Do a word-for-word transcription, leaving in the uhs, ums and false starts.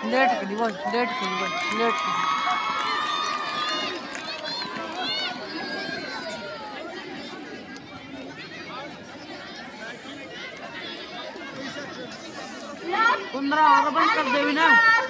Late करी बोल, late करी बोल, लेट करी। पंद्रह और बंद कर देवी ना।